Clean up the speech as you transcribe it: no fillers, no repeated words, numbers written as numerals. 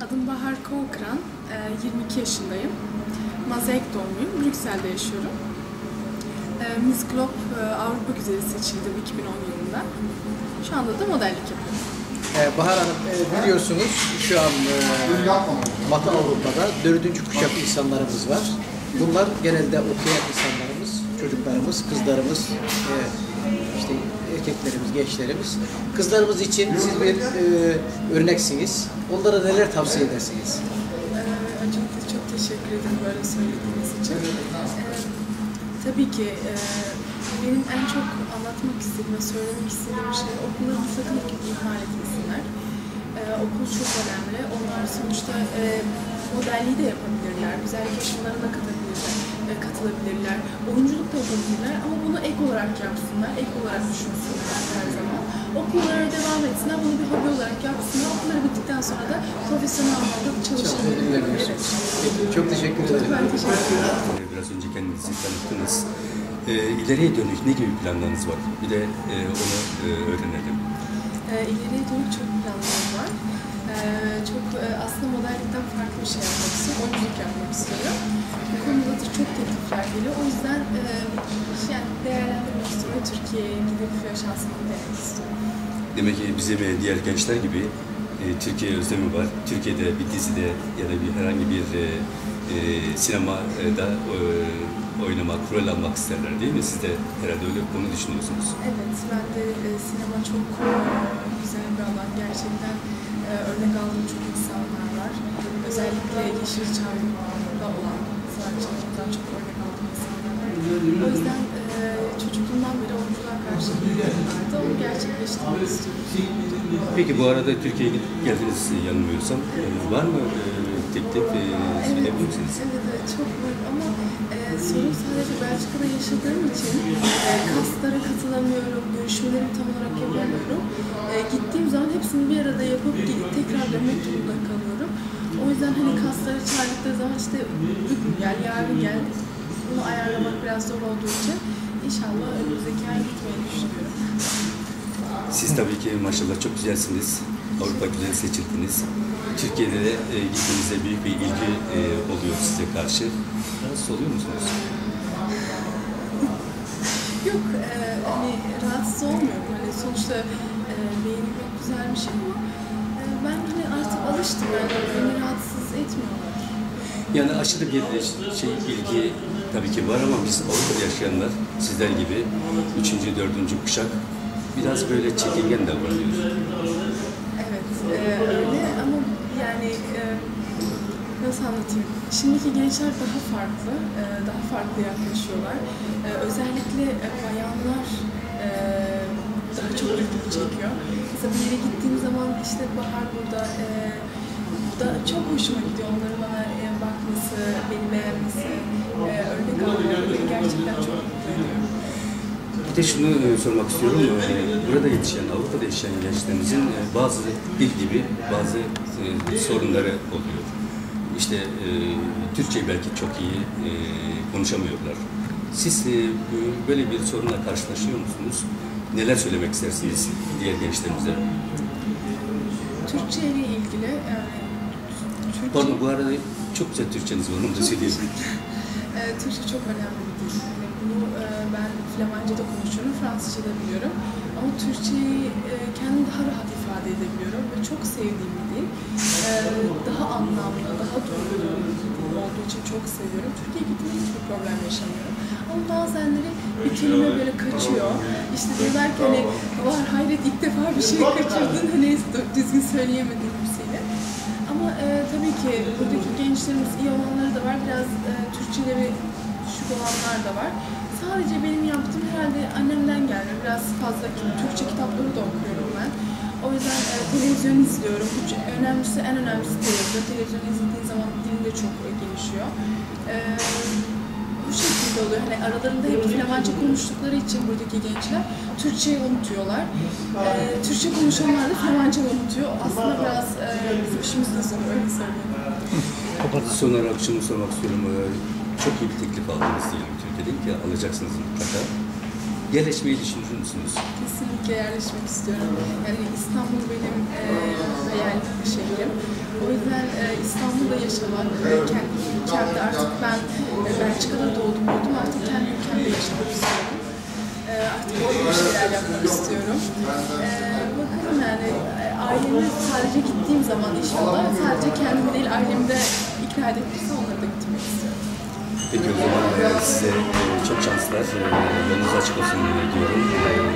Adım Bahar Kovkıran, 22 yaşındayım. Mozaik doğumluyum, Brüksel'de yaşıyorum. Miss Globe Avrupa Güzeli seçildim 2010 yılında. Şu anda da modellik yapıyorum. Bahar Hanım, biliyorsunuz şu an Batı Avrupa'da 4. kuşak insanlarımız var. Bunlar genelde okuyan insanlarımız, çocuklarımız, kızlarımız, işte erkeklerimiz, gençlerimiz. Kızlarımız için siz bir örneksiniz. Onlara neler tavsiye edersiniz? Öncelikle çok teşekkür ederim böyle söylediğiniz için. Tabii ki benim en çok anlatmak istediğim ve söylemek istediğim şey okulları sakın ihmal etmesinler. Okul çok önemli. Onlar sonuçta modelliği de yapabilirler, güzellik yarışmalarına katılabilirler, oyunculuk da yapabilirler ama bunu ek olarak yapsınlar, ek olarak düşünsünler her zaman. Okullara devam etsinler, bunu bir hobi olarak yapsınlar. Okulları bittikten sonra da profesyonel anlamda çalışabilirler. Çok teşekkür ederim. Ben teşekkür ederim. Biraz önce kendinizi tanıttınız. İleriye dönük ne gibi planlarınız var? Bir de onu öğrenelim. İleriye dönük çok planlarım var. Çok aslında modellikten farklı bir şey yapmak istiyorum. Oyunculuk yapmak istiyorum. Bu konuda da çok teklifler geliyor. O yüzden yani değerlendirmek istiyorum. Türkiye'ye gidip şansımı denemek istiyorum. Demek ki bize ve diğer gençler gibi Türkiye özlemi var. Türkiye'de bir dizide ya da bir herhangi bir sinemada oynamak, rol almak isterler değil mi? Siz de herhalde öyle bunu düşünüyorsunuz. Evet, ben de sinema çok güzel bir alan. Gerçekten örnek aldığım çok insanlar var. Özellikle Yeşilçam'da olan sanatçılarımızdan çok örnek aldığım insanlar var. O yüzden çocukluğumdan beri oyunculuğa karşı bir vardı. Onu gerçekleştirmek istiyorum. Peki bu arada Türkiye'ye geldiniz yanılmıyorsam. Var mı teklif? Söyleyebilir misiniz? Evet, çok var ama sorun sadece Belçika'da yaşadığım için kaslara katılamıyorum, görüşmelerimi tam olarak yapamıyorum. Gittiğim zaman hepsini bir arada yapıp tekrar dönmek durumunda kalıyorum. O yüzden hani kasları çağırdıkları zaman işte bugün gel, yarın gel, bunu ayarlamak biraz zor olduğu için inşallah önümüzdeki ay gitmeyi düşünüyorum. Siz tabii ki maşallah çok güzelsiniz. Avrupa Güzeli seçildiniz. Türkiye'de de gittiğinizde büyük bir ilgi oluyor size karşı. Rahatsız oluyor musunuz? Yok, hani rahatsız olmuyorum. Hani sonuçta beğenilmek güzel bir şey ama ben hani artık alıştım. Yani beni rahatsız etmiyorlar. Yani aşırı bir ilgi tabii ki var ama biz Avrupa'da yaşayanlar sizler gibi 3. 4. kuşak biraz böyle çekingen davranıyoruz. Evet, öyle ama yani nasıl anlatayım? Şimdiki gençler daha farklı yaklaşıyorlar. Özellikle bayanlar daha çok ilgi çekiyor. Mesela bir yere gittiğim zaman işte Bahar burada, da çok hoşuma gidiyor onların bana bakması, beni beğenmesi, örnek almaları beni gerçekten çok mutlu ediyor. Bir de şunu sormak istiyorum. Burada yetişen, Avrupa'da yetişen gençlerimizin bazı dil gibi bazı sorunları oluyor. İşte Türkçe belki çok iyi konuşamıyorlar. Siz böyle bir sorunla karşılaşıyor musunuz? Neler söylemek istersiniz diğer gençlerimize? Türkçe ile ilgili Pardon, bu arada çok güzel Türkçeniz var, onu da söyleyeyim. Türkçe çok önemli bir dil. Bunu ben Flamanca da konuşuyorum, Fransızca da biliyorum. Ama Türkçeyi kendimi daha rahat ifade edebiliyorum ve çok sevdiğim bir dil. Daha anlamlı, daha duygulu bir dil olduğu için çok seviyorum. Türkiye'ye gittiğimde hiçbir problem yaşamıyorum. Ama bazenleri bir kelime böyle kaçıyor. İşte diyorlar ki hani var hayret ilk defa bir şey kaçırdın, hani düzgün söyleyemedin hepsiyle. Ama tabii ki buradaki gençlerimiz iyi olanları da var, biraz Türkçeleri düşük olanlar da var. Sadece benim yaptığım herhalde annemden geldi. Biraz fazla Türkçe kitapları da okuyorum ben. O yüzden televizyon izliyorum. En önemlisi televizyon. Televizyon izlediğin zaman dilin de çok gelişiyor. Bu şekilde oluyor. Hani aralarında hep Flamanca konuştukları için buradaki gençler Türkçeyi unutuyorlar. Türkçe konuşanlar da Flamanca unutuyor. Aslında biraz bizim işimiz de zor, öyle söyleyeyim. Son olarak şunu sormak istiyorum. Çok iyi bir teklif aldınız diyelim Türkiye'den ki alacaksınız mutlaka. yerleşmeyi düşünür müsünüz? Kesinlikle yerleşmek istiyorum. Yani İstanbul benim hayal şehrim. O yüzden İstanbul'da yaşamak, kendi ülkemde artık ben Belçika'da doğdum, artık kendi ülkemde yaşamak istiyorum. Artık böyle bir şeyler yapmak istiyorum. Bakalım yani aileme sadece gittiğim zaman inşallah sadece kendimi değil ailemi de ikna edebilirse onlara da gitmek istiyorum. Peki o zaman size çok şanslar, yolunuz açık olsun diyorum.